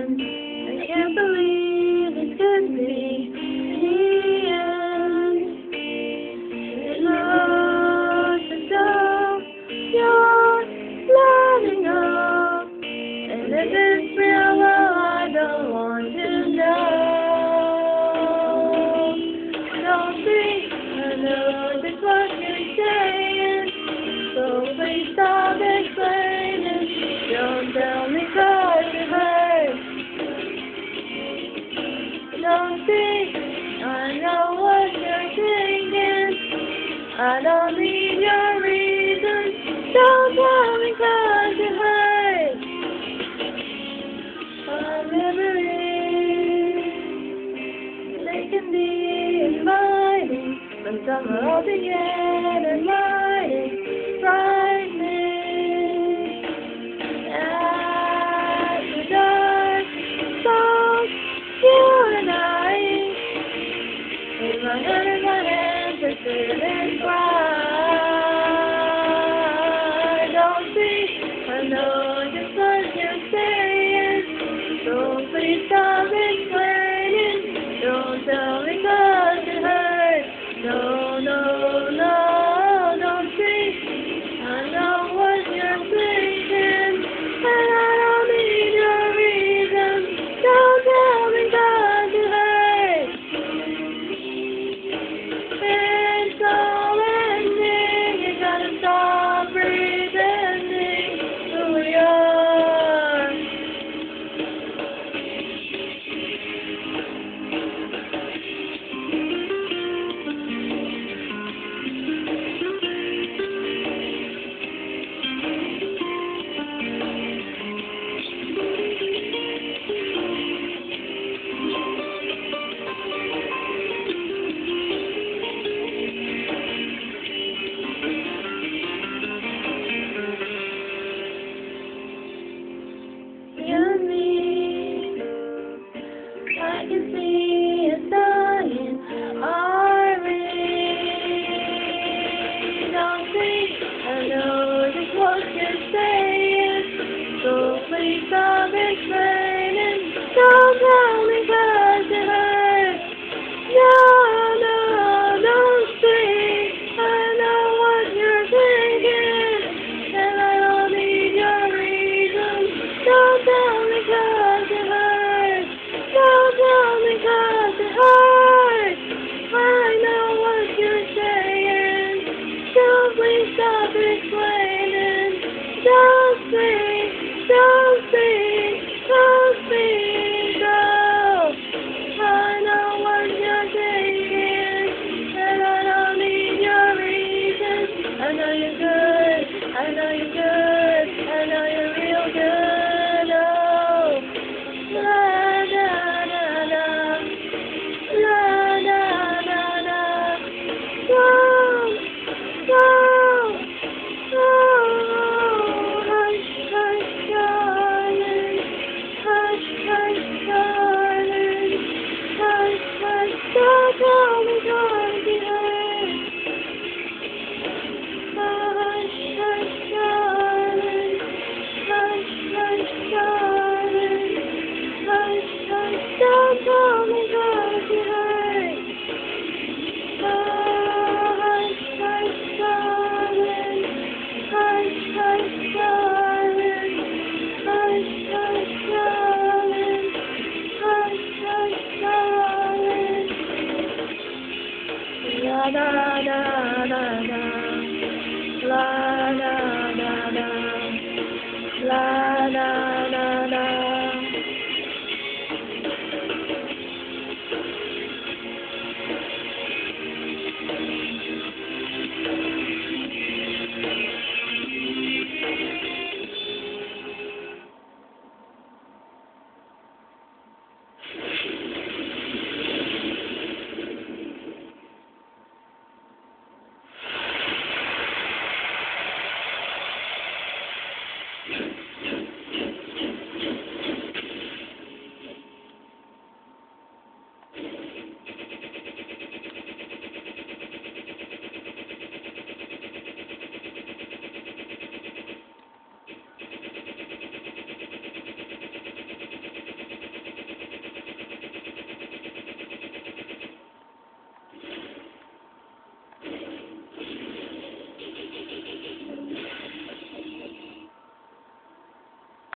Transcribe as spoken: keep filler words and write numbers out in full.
I can't believe it could be the end. It looks as though you're letting up, and if it's real, well, I don't want to know. Don't think I know just what you're saying, so please stop explaining. Don't tell me 'cause it hurts. Don't think I know what you're thinking. I don't need your reasons. Don't tell me 'cause it hurts. Our memories, they can be inviting, but some are altogether mighty frightening. After dark, songs, you and I, in my head and my hands, I sit and cry. Don't think I know just what you're saying, so please stop explaining. Don't tell me 'cause it hurts. No, no, no, don't think I know what you're thinking, and I don't need your reasons. Don't tell me 'cause it hurts. It's all ending. You gotta stop pretending who we are. I can see a dying army. Don't think I know just what you're saying, so please stop explaining. Don't